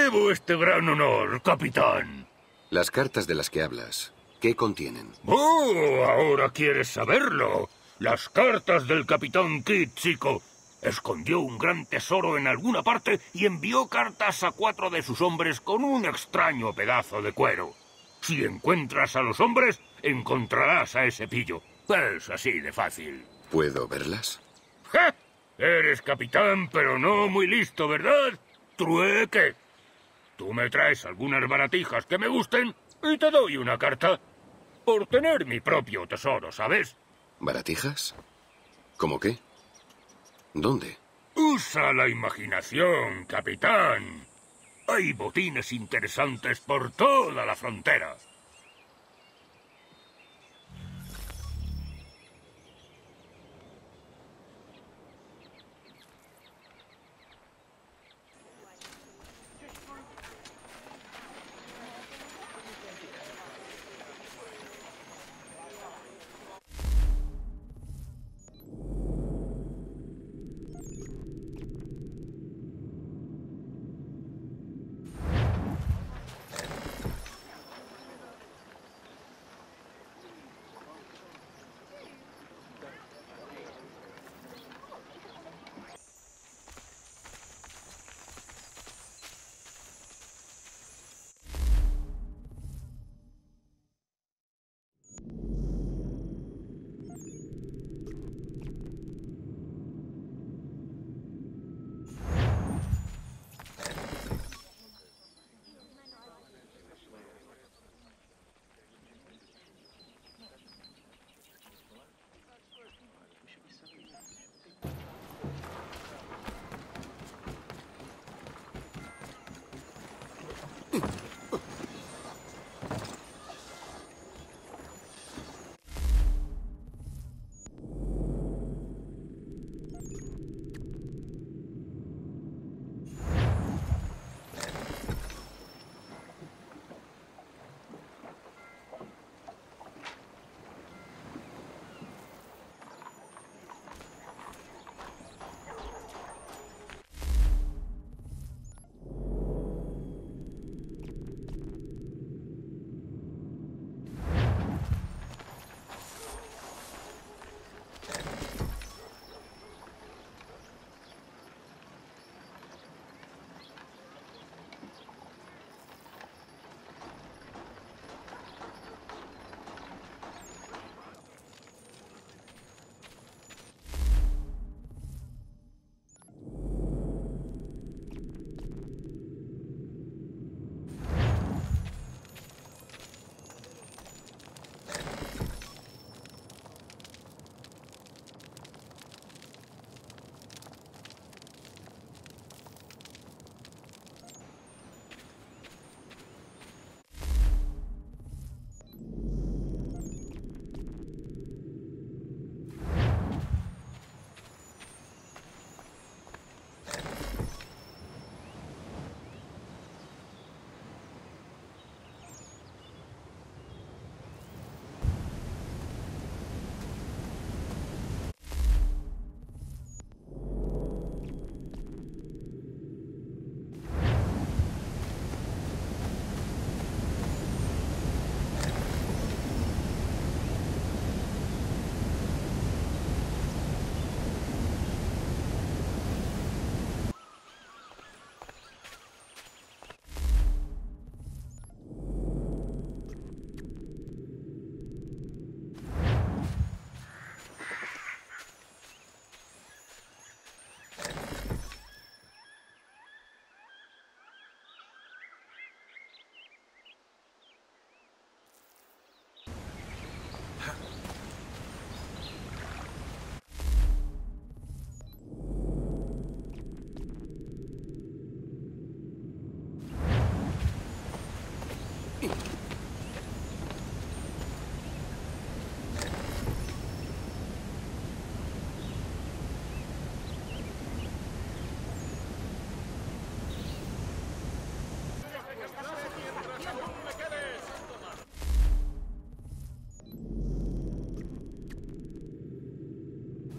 debo este gran honor, capitán. Las cartas de las que hablas, ¿qué contienen? ¡Oh! Ahora quieres saberlo. Las cartas del capitán Kidd, chico. Escondió un gran tesoro en alguna parte y envió cartas a 4 de sus hombres con un extraño pedazo de cuero. Si encuentras a los hombres, encontrarás a ese pillo. Es así de fácil. ¿Puedo verlas? ¡Ja! Eres capitán, pero no muy listo, ¿verdad? Trueque. Tú me traes algunas baratijas que me gusten y te doy una carta. Por tener mi propio tesoro, ¿sabes? ¿Baratijas? ¿Cómo qué? ¿Dónde? Usa la imaginación, capitán. Hay botines interesantes por toda la frontera.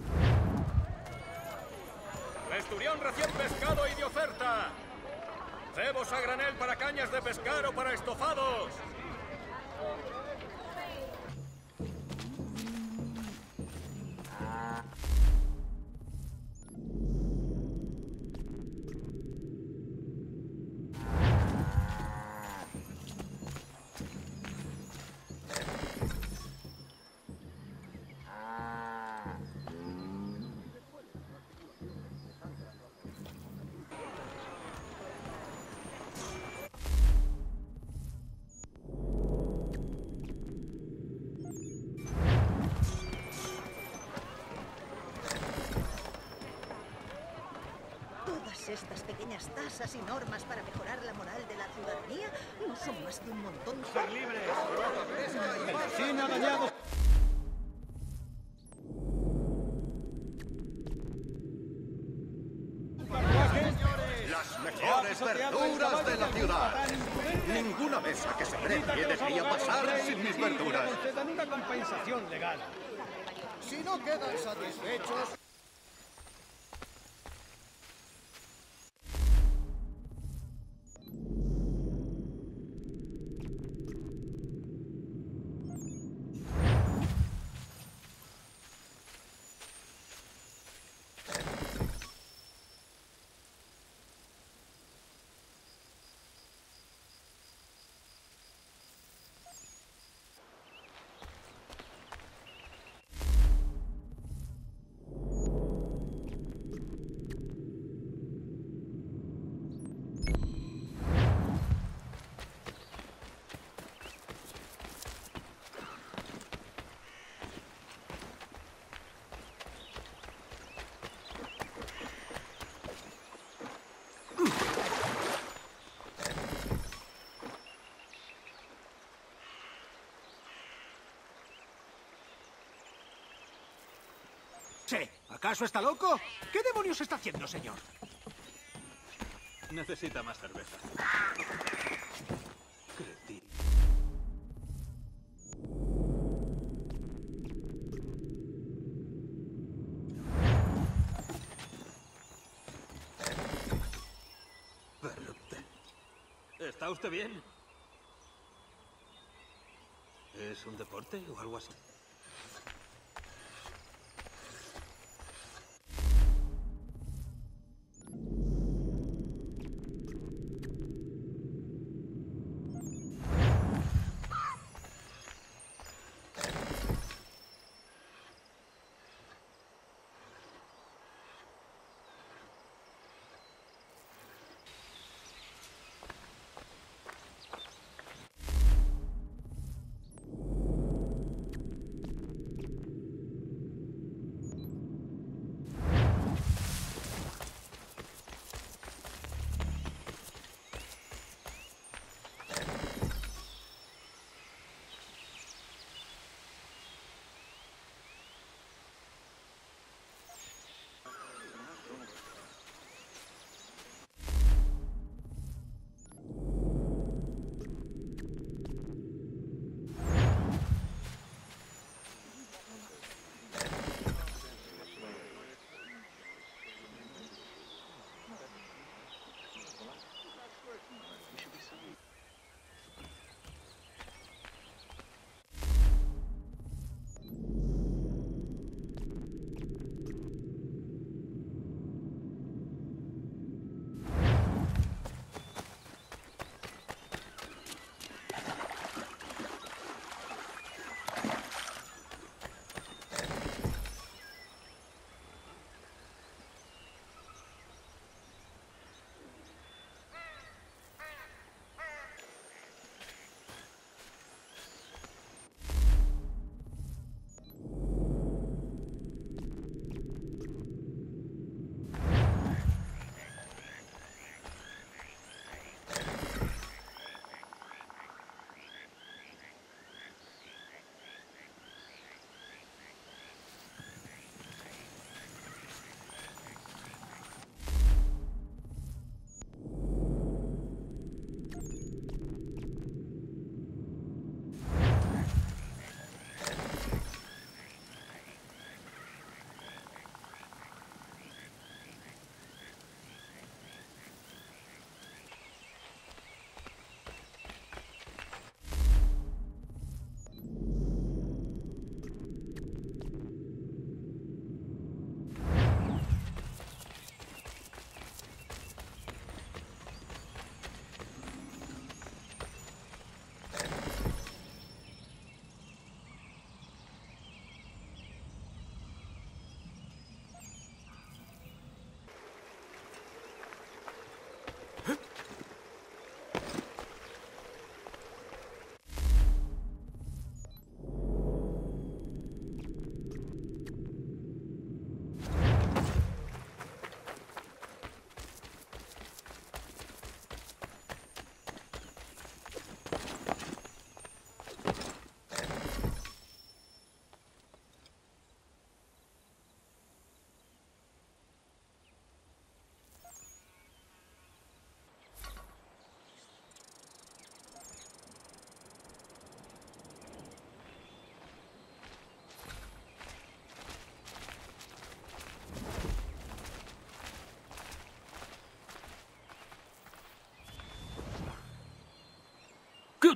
Esturión recién pescado y de oferta. ¡Cebos a granel para cañas de pescar o para estofados! Todas estas pequeñas tasas y normas para mejorar la moral de la ciudadanía no son más que un montón de... ¡Ser libres! ¡Medicina dañado! ¡Las mejores verduras de la ciudad! Ninguna mesa que se precie debería pasar sin mis verduras. Concedan una compensación legal. Si no quedan satisfechos... ¿Acaso está loco? ¿Qué demonios está haciendo, señor? Necesita más cerveza. Cretín. Perrote. ¿Está usted bien? ¿Es un deporte o algo así?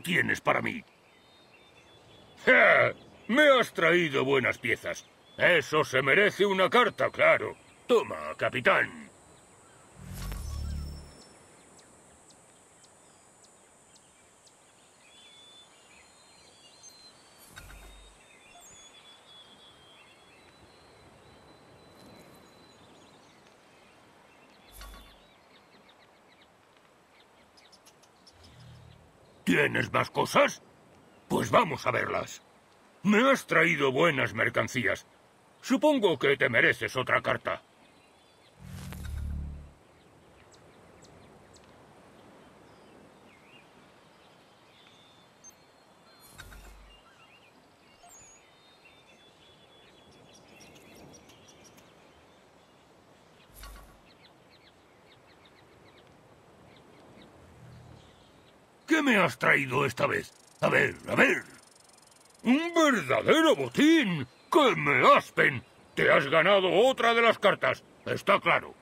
tienes para mí? ¡Ja! Me has traído buenas piezas. Eso se merece una carta, claro. Toma, capitán. ¿Tienes más cosas? Pues vamos a verlas. Me has traído buenas mercancías. Supongo que te mereces otra carta. ¿Qué me has traído esta vez? A ver, a ver. ¡Un verdadero botín! ¡Que me aspen! Te has ganado otra de las cartas, está claro.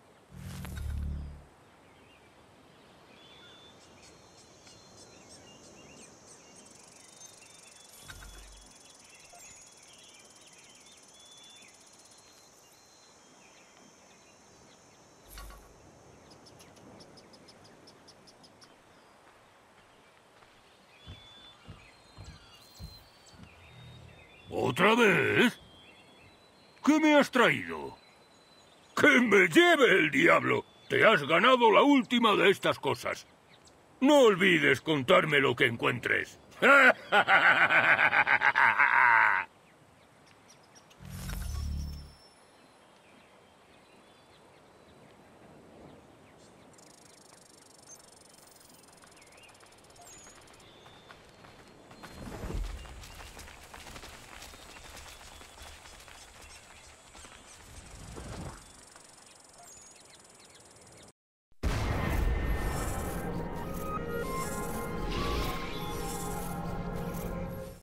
¿Otra vez? ¿Qué me has traído? ¡Que me lleve el diablo! Te has ganado la última de estas cosas. No olvides contarme lo que encuentres.